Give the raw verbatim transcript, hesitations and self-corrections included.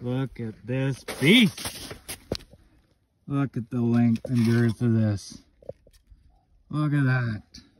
Look at this beast. Look at the length and girth of this. Look at that.